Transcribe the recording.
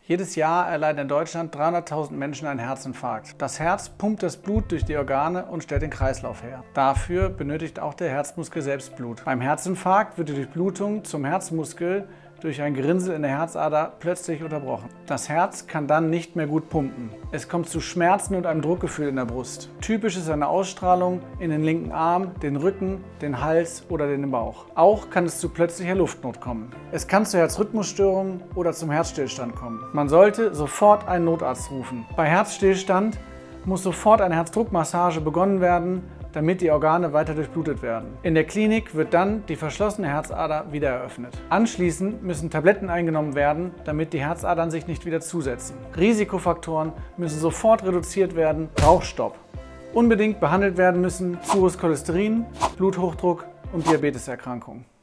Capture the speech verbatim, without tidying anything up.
Jedes Jahr erleiden in Deutschland dreihunderttausend Menschen einen Herzinfarkt. Das Herz pumpt das Blut durch die Organe und stellt den Kreislauf her. Dafür benötigt auch der Herzmuskel selbst Blut. Beim Herzinfarkt wird die Durchblutung zum Herzmuskel durch ein Gerinnsel in der Herzader plötzlich unterbrochen. Das Herz kann dann nicht mehr gut pumpen. Es kommt zu Schmerzen und einem Druckgefühl in der Brust. Typisch ist eine Ausstrahlung in den linken Arm, den Rücken, den Hals oder den Bauch. Auch kann es zu plötzlicher Luftnot kommen. Es kann zu Herzrhythmusstörungen oder zum Herzstillstand kommen. Man sollte sofort einen Notarzt rufen. Bei Herzstillstand muss sofort eine Herzdruckmassage begonnen werden, damit die Organe weiter durchblutet werden. In der Klinik wird dann die verschlossene Herzader wieder eröffnet. Anschließend müssen Tabletten eingenommen werden, damit die Herzadern sich nicht wieder zusetzen. Risikofaktoren müssen sofort reduziert werden. Rauchstopp. Unbedingt behandelt werden müssen zu hohes Cholesterin, Bluthochdruck und Diabeteserkrankungen.